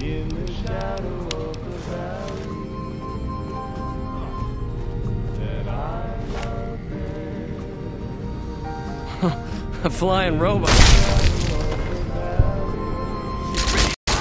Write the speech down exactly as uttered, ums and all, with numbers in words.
in the shadow of the valley that I love there. A flying robot.